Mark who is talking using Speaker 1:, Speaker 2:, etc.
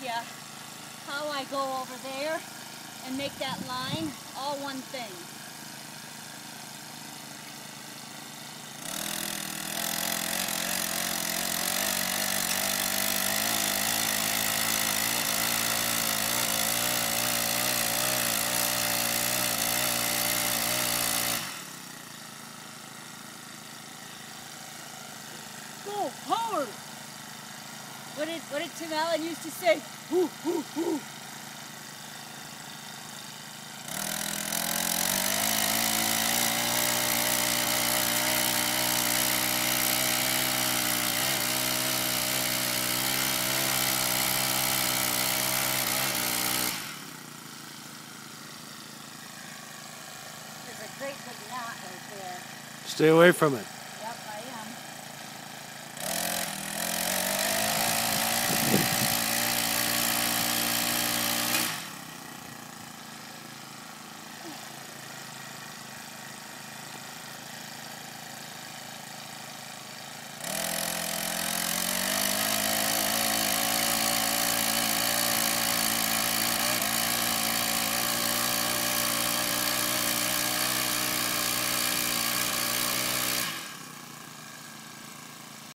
Speaker 1: you how I go over there and make that line all one thing. Go hard! What did Tim Allen used to say? Woo, woo, woo. There's a great big knot right there.
Speaker 2: Stay away from it.